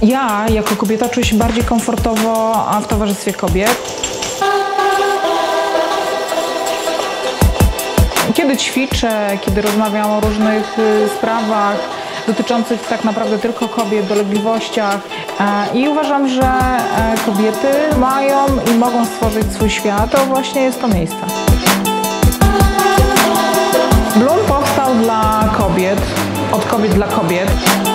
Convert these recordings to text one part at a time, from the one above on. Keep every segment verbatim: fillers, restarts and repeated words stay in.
Ja jako kobieta czuję się bardziej komfortowo w towarzystwie kobiet. Kiedy ćwiczę, kiedy rozmawiam o różnych sprawach dotyczących tak naprawdę tylko kobiet, dolegliwościach i uważam, że kobiety mają i mogą stworzyć swój świat, to właśnie jest to miejsce. Bloom powstał dla kobiet, od kobiet dla kobiet.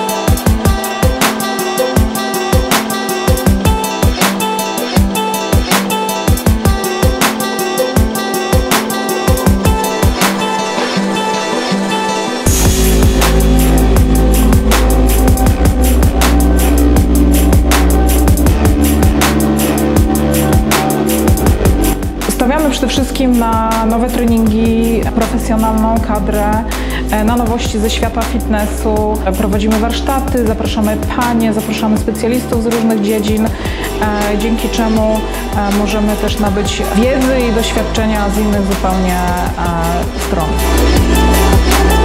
Stawiamy przede wszystkim na nowe treningi, profesjonalną kadrę, na nowości ze świata fitnessu. Prowadzimy warsztaty, zapraszamy panie, zapraszamy specjalistów z różnych dziedzin, dzięki czemu możemy też nabyć wiedzy i doświadczenia z innych zupełnie stron.